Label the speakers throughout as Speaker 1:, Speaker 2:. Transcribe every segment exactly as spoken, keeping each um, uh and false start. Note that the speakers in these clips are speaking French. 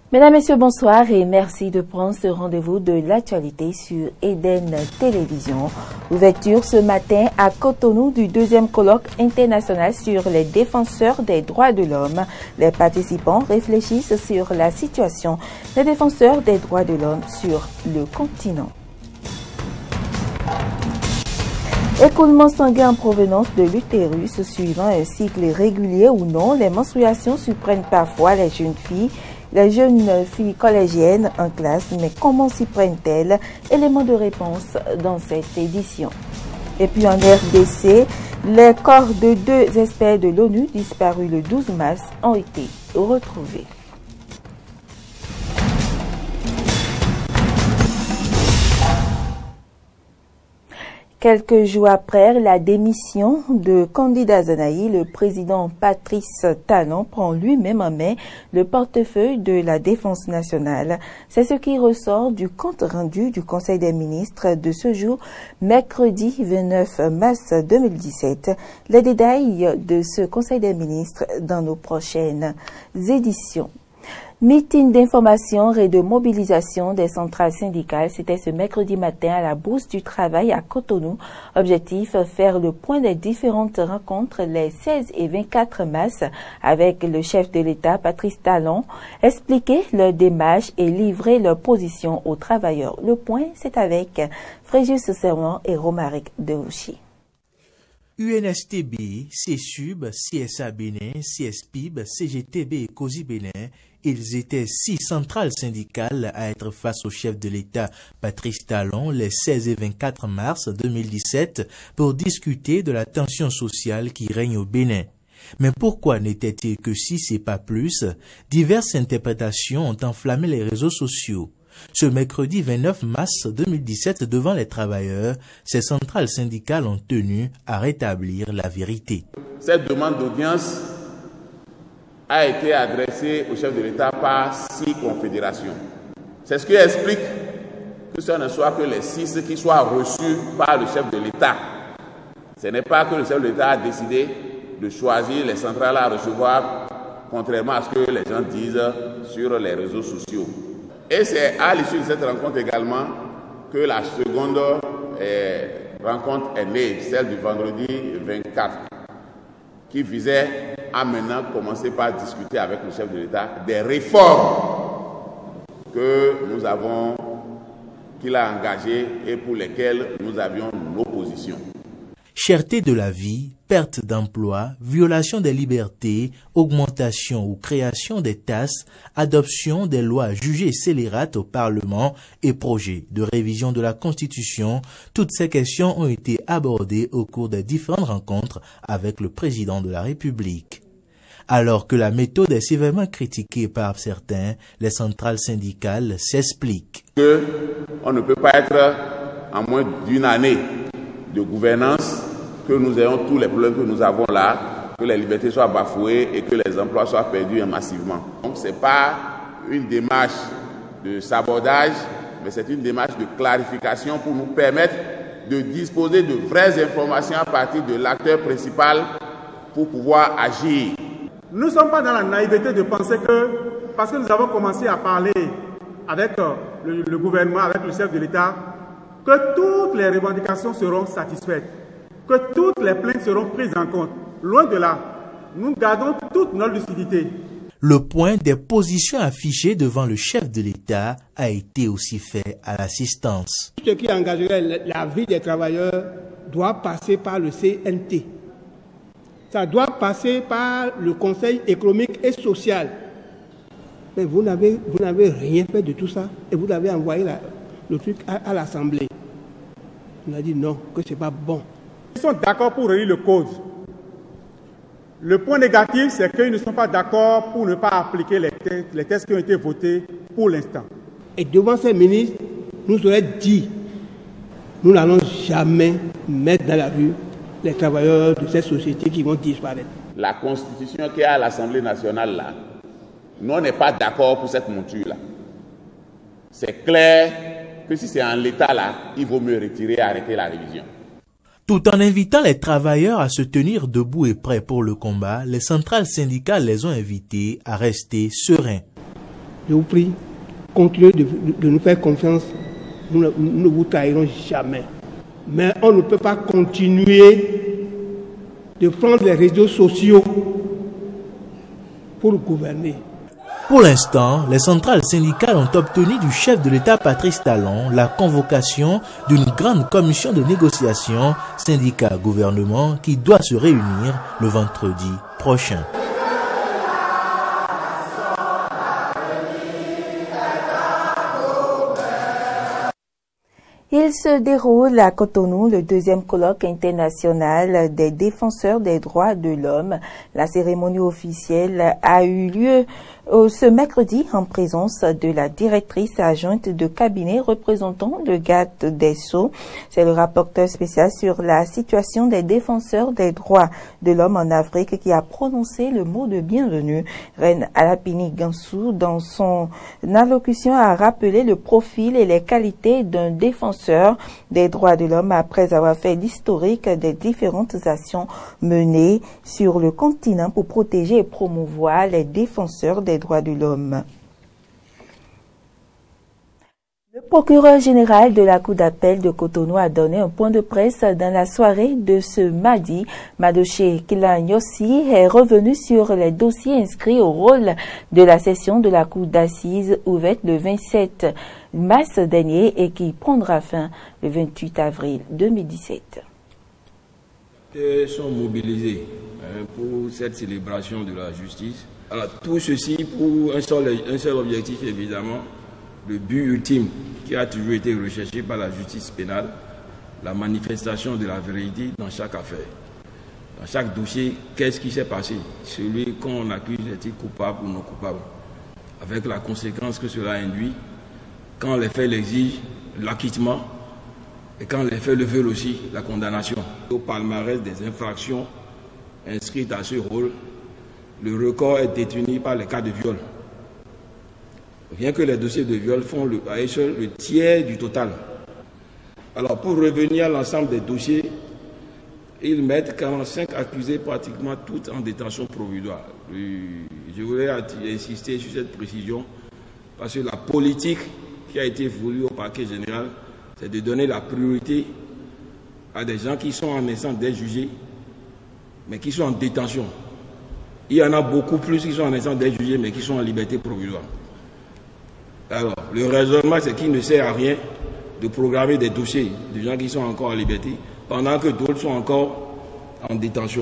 Speaker 1: Mesdames, Messieurs, bonsoir et merci de prendre ce rendez-vous de l'actualité sur Eden Télévision. Ouverture ce matin à Cotonou du deuxième colloque international sur les défenseurs des droits de l'homme. Les participants réfléchissent sur la situation des défenseurs des droits de l'homme sur le continent. Écoulement sanguin en provenance de l'utérus suivant un cycle régulier ou non, les menstruations surprennent parfois les jeunes filles. Les jeunes filles collégiennes en classe, mais comment s'y prennent-elles? Élément de réponse dans cette édition. Et puis en R D C, les corps de deux experts de l'ONU disparus le douze mars ont été retrouvés. Quelques jours après la démission de Candide Azanahi, le président Patrice Talon prend lui-même en main le portefeuille de la Défense nationale. C'est ce qui ressort du compte rendu du Conseil des ministres de ce jour, mercredi vingt-neuf mars deux mille dix-sept. Les détails de ce Conseil des ministres dans nos prochaines éditions. Meeting d'information et de mobilisation des centrales syndicales, c'était ce mercredi matin à la Bourse du Travail à Cotonou. Objectif, faire le point des différentes rencontres les seize et vingt-quatre mars avec le chef de l'État, Patrice Talon, expliquer leur démarche et livrer leur position aux travailleurs. Le point, c'est avec Fréjus Serment et Romaric Deouchi.
Speaker 2: U N S T B, CESUB, C S A Bénin, C S P I B, C G T B et COSI Bénin, ils étaient six centrales syndicales à être face au chef de l'État Patrice Talon les seize et vingt-quatre mars deux mille dix-sept pour discuter de la tension sociale qui règne au Bénin. Mais pourquoi n'était-il que six et pas plus? Diverses interprétations ont enflammé les réseaux sociaux. Ce mercredi vingt-neuf mars deux mille dix-sept, devant les travailleurs, ces centrales syndicales ont tenu à rétablir la vérité.
Speaker 3: Cette demande d'audience a été adressée au chef de l'État par six confédérations. C'est ce qui explique que ce ne soit que les six qui soient reçus par le chef de l'État. Ce n'est pas que le chef de l'État a décidé de choisir les centrales à recevoir, contrairement à ce que les gens disent sur les réseaux sociaux. Et c'est à l'issue de cette rencontre également que la seconde eh, rencontre est née, celle du vendredi vingt-quatre, qui visait à maintenant commencer par discuter avec le chef de l'État des réformes que nous avons, qu'il a engagées et pour lesquelles nous avions nos positions.
Speaker 2: Cherté de la vie, perte d'emploi, violation des libertés, augmentation ou création des taxes, adoption des lois jugées scélérates au Parlement et projet de révision de la Constitution, toutes ces questions ont été abordées au cours des différentes rencontres avec le président de la République. Alors que la méthode est sévèrement critiquée par certains, les centrales syndicales s'expliquent.
Speaker 3: Que on ne peut pas être en moins d'une année de gouvernance, que nous ayons tous les problèmes que nous avons là, que les libertés soient bafouées et que les emplois soient perdus massivement. Donc ce n'est pas une démarche de sabordage, mais c'est une démarche de clarification pour nous permettre de disposer de vraies informations à partir de l'acteur principal pour pouvoir agir.
Speaker 4: Nous ne sommes pas dans la naïveté de penser que, parce que nous avons commencé à parler avec le, le gouvernement, avec le chef de l'État, que toutes les revendications seront satisfaites, que toutes les plaintes seront prises en compte. Loin de là, nous gardons toute notre lucidité.
Speaker 2: Le point des positions affichées devant le chef de l'État a été aussi fait à l'assistance.
Speaker 5: Ce qui engagerait la vie des travailleurs doit passer par le C N T. Ça doit passer par le Conseil économique et social. Mais vous n'avez vous n'avez rien fait de tout ça et vous avez envoyé la, le truc à, à l'Assemblée. On a dit non, que ce n'est pas bon.
Speaker 4: Ils sont d'accord pour relire le code. Le point négatif, c'est qu'ils ne sont pas d'accord pour ne pas appliquer les textes, les textes qui ont été votés pour l'instant.
Speaker 5: Et devant ces ministres, nous auraient dit, nous n'allons jamais mettre dans la rue les travailleurs de cette société qui vont disparaître.
Speaker 3: La constitution qui est à l'Assemblée nationale, là, nous on n'est pas d'accord pour cette monture-là. C'est clair que si c'est en l'état là, il vaut mieux retirer et arrêter la révision.
Speaker 2: Tout en invitant les travailleurs à se tenir debout et prêts pour le combat, les centrales syndicales les ont invités à rester sereins.
Speaker 5: je vous prie, continuez de, de nous faire confiance, nous, nous ne vous trahirons jamais. Mais on ne peut pas continuer de prendre les réseaux sociaux pour gouverner.
Speaker 2: Pour l'instant, les centrales syndicales ont obtenu du chef de l'État Patrice Talon la convocation d'une grande commission de négociation syndicat-gouvernement qui doit se réunir le vendredi prochain.
Speaker 1: Il se déroule à Cotonou le deuxième colloque international des défenseurs des droits de l'homme. La cérémonie officielle a eu lieu ce mercredi en présence de la directrice adjointe de cabinet représentant le garde des Sceaux. C'est le rapporteur spécial sur la situation des défenseurs des droits de l'homme en Afrique qui a prononcé le mot de bienvenue. Reine Alapini Gansou, dans son allocution, a rappelé le profil et les qualités d'un défenseur des droits de l'homme après avoir fait l'historique des différentes actions menées sur le continent pour protéger et promouvoir les défenseurs des droits de l'homme. Le procureur général de la Cour d'appel de Cotonou a donné un point de presse dans la soirée de ce mardi. Madoché Kilanyossi est revenu sur les dossiers inscrits au rôle de la session de la Cour d'assises ouverte le vingt-sept mars dernier et qui prendra fin le vingt-huit avril deux mille dix-sept.
Speaker 6: Ils sont mobilisés hein, pour cette célébration de la justice. Alors, tout ceci pour un seul, un seul objectif, évidemment, le but ultime qui a toujours été recherché par la justice pénale, la manifestation de la vérité dans chaque affaire. Dans chaque dossier, qu'est-ce qui s'est passé? Celui qu'on accuse est-il coupable ou non coupable? Avec la conséquence que cela induit, quand les faits l'exigent, l'acquittement, et quand les faits le veulent aussi, la condamnation. Au palmarès des infractions inscrites à ce rôle, le record est détenu par les cas de viol. Rien que les dossiers de viol font le, à eux seuls le tiers du total. Alors pour revenir à l'ensemble des dossiers, ils mettent quarante-cinq accusés pratiquement tous en détention provisoire. Je voudrais insister sur cette précision parce que la politique qui a été voulue au parquet général, c'est de donner la priorité à des gens qui sont en instance d'être jugés, mais qui sont en détention. Il y en a beaucoup plus qui sont en instance d'être jugés, mais qui sont en liberté provisoire. Alors, le raisonnement, c'est qu'il ne sert à rien de programmer des dossiers de gens qui sont encore en liberté, pendant que d'autres sont encore en détention.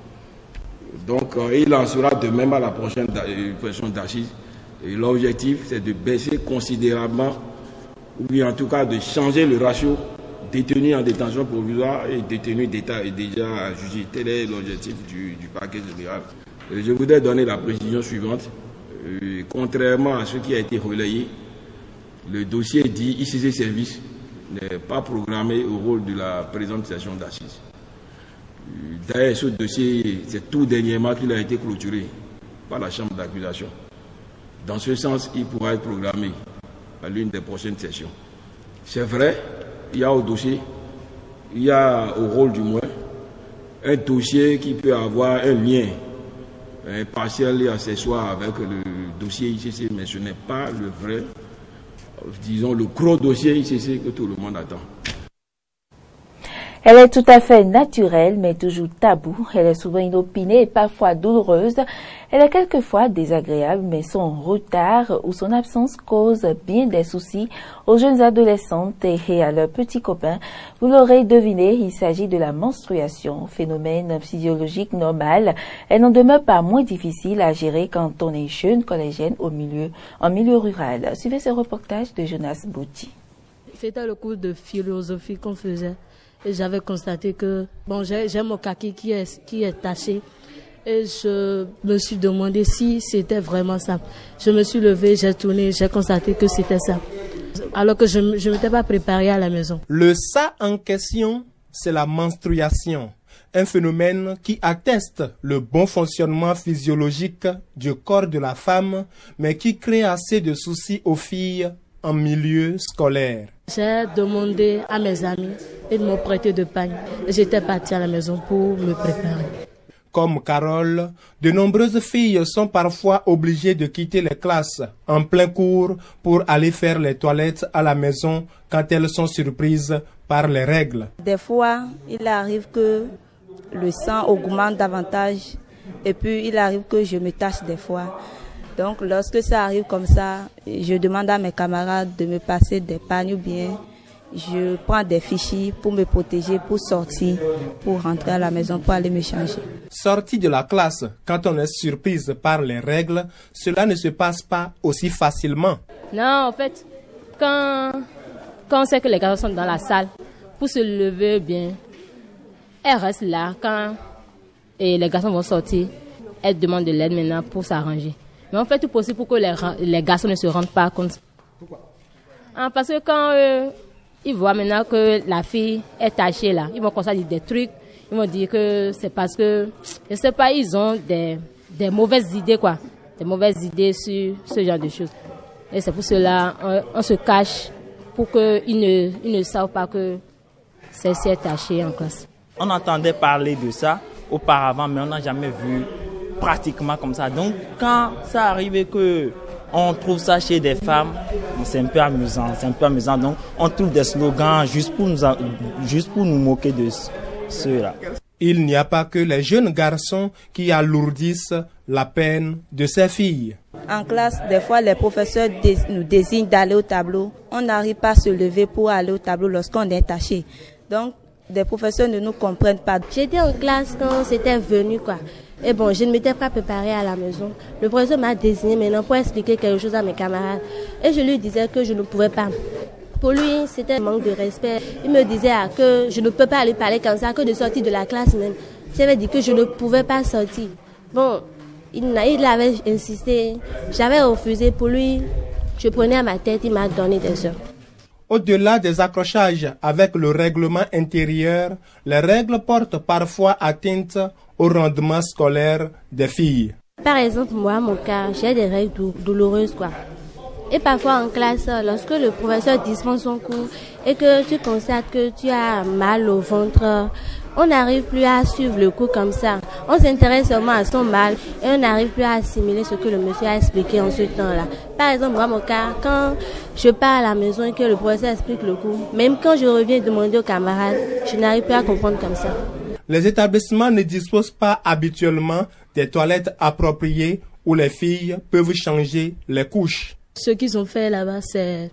Speaker 6: Donc, euh, il en sera de même à la prochaine question d'assises. Et l'objectif, c'est de baisser considérablement, ou bien en tout cas de changer le ratio détenus en détention provisoire et détenus d'État et déjà jugés. Tel est l'objectif du, du parquet général. Et je voudrais donner la précision suivante. Euh, contrairement à ce qui a été relayé, le dossier dit I C C Service n'est pas programmé au rôle de la présente session d'assises. Euh, D'ailleurs, ce dossier, c'est tout dernièrement qu'il a été clôturé par la chambre d'accusation. Dans ce sens, il pourra être programmé à l'une des prochaines sessions. C'est vrai, il y a au dossier, il y a au rôle du moins, un dossier qui peut avoir un lien un partiel et accessoire avec le dossier I C C, mais ce n'est pas le vrai, disons, le gros dossier I C C que tout le monde attend.
Speaker 1: Elle est tout à fait naturelle, mais toujours taboue. Elle est souvent inopinée et parfois douloureuse. Elle est quelquefois désagréable, mais son retard ou son absence cause bien des soucis aux jeunes adolescentes et à leurs petits copains. Vous l'aurez deviné, il s'agit de la menstruation, phénomène physiologique normal. Elle n'en demeure pas moins difficile à gérer quand on est jeune collégienne au milieu, en milieu rural. Suivez ce reportage de Jonas Bouti.
Speaker 7: C'était le cours de philosophie qu'on faisait. Et j'avais constaté que bon, j'ai mon kaki qui est, qui est taché. Et je me suis demandé si c'était vraiment ça. Je me suis levée, j'ai tourné, j'ai constaté que c'était ça. Alors que je ne m'étais pas préparée à la maison.
Speaker 8: Le ça en question, c'est la menstruation. Un phénomène qui atteste le bon fonctionnement physiologique du corps de la femme, mais qui crée assez de soucis aux filles en milieu scolaire.
Speaker 7: J'ai demandé à mes amis, ils m'ont prêté de pagne. J'étais partie à la maison pour me préparer.
Speaker 8: Comme Carole, de nombreuses filles sont parfois obligées de quitter les classes en plein cours pour aller faire les toilettes à la maison quand elles sont surprises par les règles.
Speaker 9: Des fois, il arrive que le sang augmente davantage et puis il arrive que je me tache des fois. Donc lorsque ça arrive comme ça, je demande à mes camarades de me passer des pagnes ou bien je prends des fichiers pour me protéger, pour sortir, pour rentrer à la maison, pour aller me changer.
Speaker 8: Sortie de la classe, quand on est surprise par les règles, cela ne se passe pas aussi facilement.
Speaker 7: Non, en fait, quand, quand on sait que les garçons sont dans la salle, pour se lever bien, elles restent là. Quand et les garçons vont sortir, elles demandent de l'aide maintenant pour s'arranger. Mais on fait tout possible pour que les, les garçons ne se rendent pas compte.
Speaker 8: Pourquoi?
Speaker 7: Ah, parce que quand euh, ils voient maintenant que la fille est tachée là, ils vont commencer à dire des trucs. Ils vont dire que c'est parce que, je sais pas, ils ont des, des mauvaises idées quoi. Des mauvaises idées sur ce genre de choses. Et c'est pour cela on, on se cache pour qu'ils ne, ils ne savent pas que celle-ci est tachée en classe.
Speaker 10: On entendait parler de ça auparavant, mais on n'a jamais vu pratiquement comme ça. Donc quand ça arrive que on trouve ça chez des femmes, c'est un peu amusant, c'est un peu amusant. Donc on trouve des slogans juste pour nous, juste pour nous moquer de ceux-là.
Speaker 8: Il n'y a pas que les jeunes garçons qui alourdissent la peine de ces filles.
Speaker 9: En classe, des fois, les professeurs nous désignent d'aller au tableau. On n'arrive pas à se lever pour aller au tableau lorsqu'on est taché. Donc, des professeurs ne nous comprennent pas.
Speaker 11: J'étais en classe quand c'était venu, quoi. Et bon, je ne m'étais pas préparée à la maison. Le professeur m'a désigné maintenant pour expliquer quelque chose à mes camarades. Et je lui disais que je ne pouvais pas. Pour lui, c'était un manque de respect. Il me disait ah, que je ne peux pas lui parler comme ça, que de sortir de la classe même. J'avais dit que je ne pouvais pas sortir. Bon, il, il avait insisté. J'avais refusé. Pour lui, je prenais à ma tête, il m'a donné des heures.
Speaker 8: Au-delà des accrochages avec le règlement intérieur, les règles portent parfois atteinte au rendement scolaire des filles.
Speaker 11: Par exemple, moi, mon cas, j'ai des règles dou douloureuses, quoi. Et parfois en classe, lorsque le professeur dispense son cours et que tu constates que tu as mal au ventre, on n'arrive plus à suivre le cours comme ça. On s'intéresse seulement à son mal et on n'arrive plus à assimiler ce que le monsieur a expliqué en ce temps-là. Par exemple, moi, mon cas, quand je pars à la maison et que le professeur explique le cours, même quand je reviens demander aux camarades, je n'arrive plus à comprendre comme ça.
Speaker 8: Les établissements ne disposent pas habituellement des toilettes appropriées où les filles peuvent changer les couches.
Speaker 7: Ce qu'ils ont fait là-bas, c'est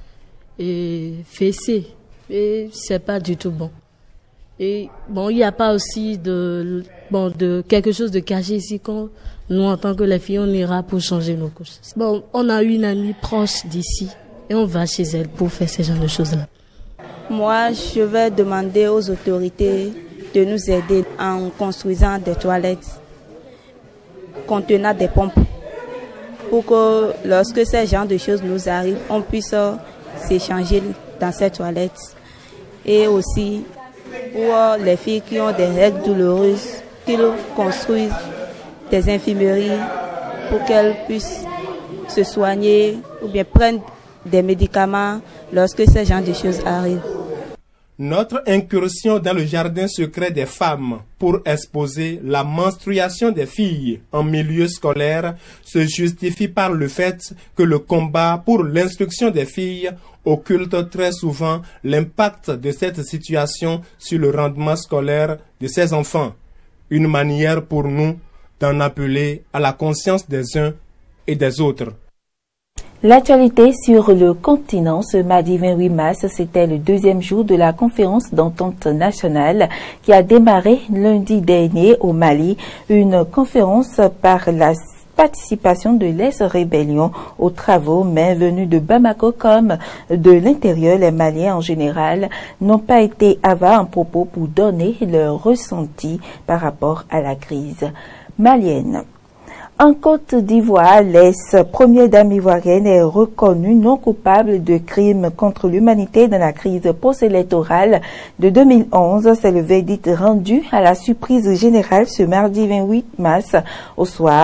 Speaker 7: fessé. Et c'est pas du tout bon. Et bon, il n'y a pas aussi de, bon, de quelque chose de caché ici quand nous, en tant que les filles, on ira pour changer nos couches. Bon, on a une amie proche d'ici et on va chez elle pour faire ce genre de choses-là.
Speaker 9: Moi, je vais demander aux autorités de nous aider en construisant des toilettes contenant des pompes pour que lorsque ce genre de choses nous arrivent, on puisse s'échanger dans ces toilettes. Et aussi pour les filles qui ont des règles douloureuses, qu'ils construisent des infirmeries pour qu'elles puissent se soigner ou bien prendre des médicaments lorsque ce genre de choses arrivent.
Speaker 8: Notre incursion dans le jardin secret des femmes pour exposer la menstruation des filles en milieu scolaire se justifie par le fait que le combat pour l'instruction des filles occulte très souvent l'impact de cette situation sur le rendement scolaire de ces enfants. Une manière pour nous d'en appeler à la conscience des uns et des autres.
Speaker 1: L'actualité sur le continent, ce mardi vingt-huit mars, c'était le deuxième jour de la conférence d'entente nationale qui a démarré lundi dernier au Mali, une conférence par la participation de l'ex-rébellion aux travaux, mais venus de Bamako comme de l'intérieur. Les Maliens en général n'ont pas été avares en propos pour donner leur ressenti par rapport à la crise malienne. En Côte d'Ivoire, l'ex-première dame ivoirienne est reconnue non coupable de crimes contre l'humanité dans la crise post-électorale de deux mille onze. C'est le verdict rendu à la surprise générale ce mardi vingt-huit mars au soir.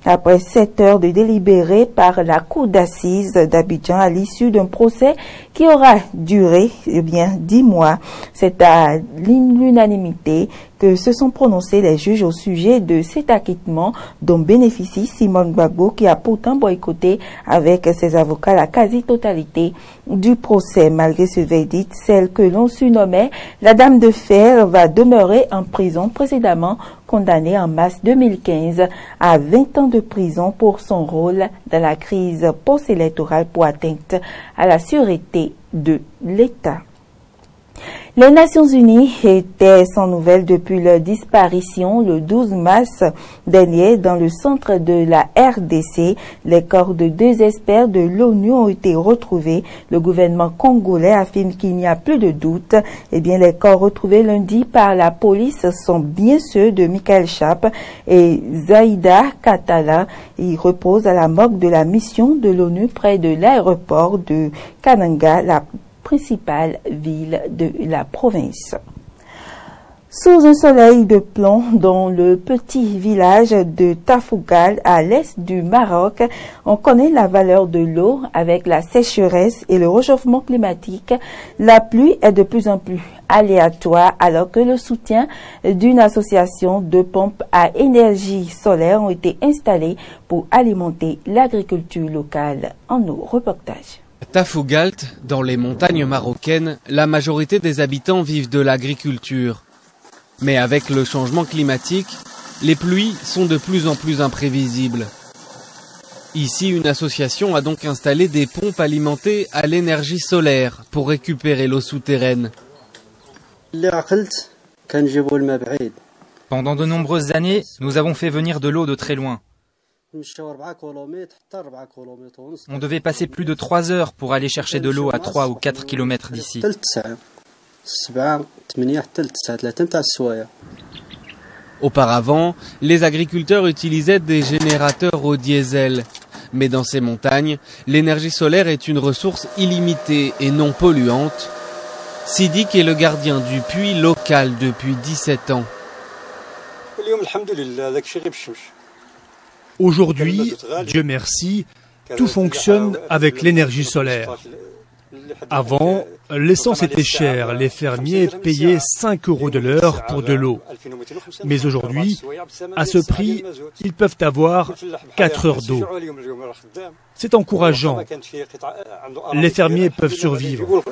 Speaker 1: après sept heures de délibéré par la cour d'assises d'Abidjan à l'issue d'un procès qui aura duré eh bien dix mois. C'est à l'unanimité que se sont prononcés les juges au sujet de cet acquittement dont bénéficie Simone Gbagbo, qui a pourtant boycotté avec ses avocats la quasi-totalité du procès. Malgré ce verdict, celle que l'on surnommait la Dame de Fer va demeurer en prison, précédemment condamnée en mars deux mille quinze à vingt ans de prison pour son rôle dans la crise post-électorale pour atteinte à la sûreté de l'État. Les Nations Unies étaient sans nouvelles depuis leur disparition le douze mars dernier dans le centre de la R D C. Les corps de deux experts de l'ONU ont été retrouvés. Le gouvernement congolais affirme qu'il n'y a plus de doute. Eh bien, les corps retrouvés lundi par la police sont bien ceux de Michael Chap et Zaïda Katala. Ils reposent à la morgue de la mission de l'ONU près de l'aéroport de Kananga, la principale ville de la province. Sous un soleil de plomb dans le petit village de Tafougal à l'est du Maroc, on connaît la valeur de l'eau. Avec la sécheresse et le réchauffement climatique, la pluie est de plus en plus aléatoire, alors que le soutien d'une association de pompes à énergie solaire ont été installés pour alimenter l'agriculture locale. En nos reportages.
Speaker 12: Tafougalt, dans les montagnes marocaines, la majorité des habitants vivent de l'agriculture. Mais avec le changement climatique, les pluies sont de plus en plus imprévisibles. Ici, une association a donc installé des pompes alimentées à l'énergie solaire pour récupérer l'eau souterraine.
Speaker 13: Pendant de nombreuses années, nous avons fait venir de l'eau de très loin. On devait passer plus de trois heures pour aller chercher de l'eau à trois ou quatre kilomètres d'ici.
Speaker 12: Auparavant, les agriculteurs utilisaient des générateurs au diesel. Mais dans ces montagnes, l'énergie solaire est une ressource illimitée et non polluante. Sidik est le gardien du puits local depuis dix-sept ans.
Speaker 14: Aujourd'hui, Dieu merci, tout fonctionne avec l'énergie solaire. Avant, l'essence était chère, les fermiers payaient cinq euros de l'heure pour de l'eau. Mais aujourd'hui, à ce prix, ils peuvent avoir quatre heures d'eau. C'est encourageant. Les fermiers peuvent survivre.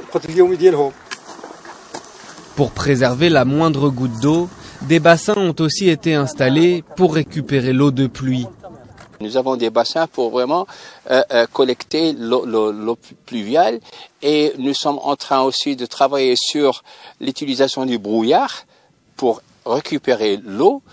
Speaker 12: Pour préserver la moindre goutte d'eau, des bassins ont aussi été installés pour récupérer l'eau de pluie.
Speaker 15: Nous avons des bassins pour vraiment euh, euh, collecter l'eau pluviale et nous sommes en train aussi de travailler sur l'utilisation du brouillard pour récupérer l'eau.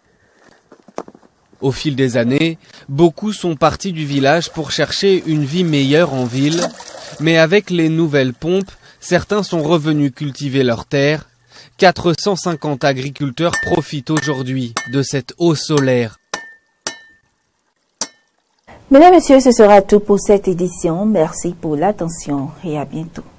Speaker 12: Au fil des années, beaucoup sont partis du village pour chercher une vie meilleure en ville, mais avec les nouvelles pompes, certains sont revenus cultiver leurs terres. quatre cent cinquante agriculteurs profitent aujourd'hui de cette eau solaire.
Speaker 1: Mesdames, Messieurs, ce sera tout pour cette édition. Merci pour l'attention et à bientôt.